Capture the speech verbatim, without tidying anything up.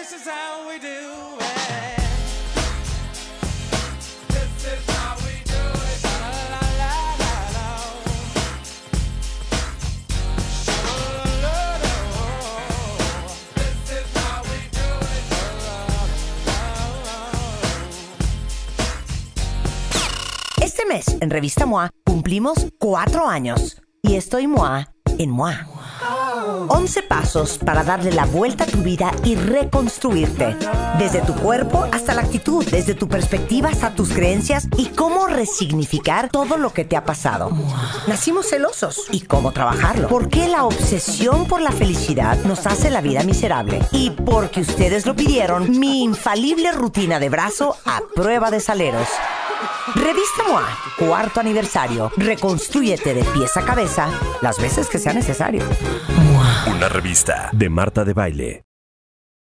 This is how we do it. Este mes, en Revista M O A, cumplimos cuatro años. Y estoy M O A en M O A. once pasos para darle la vuelta a tu vida y reconstruirte. Desde tu cuerpo hasta la actitud, desde tu perspectiva hasta tus creencias y cómo resignificar todo lo que te ha pasado. Nacimos celosos y cómo trabajarlo. ¿Por qué la obsesión por la felicidad nos hace la vida miserable? Y porque ustedes lo pidieron, mi infalible rutina de brazo a prueba de saleros. Revista M O A, cuarto aniversario. Reconstrúyete de pies a cabeza las veces que sea necesario. Una revista de Marta de Baile.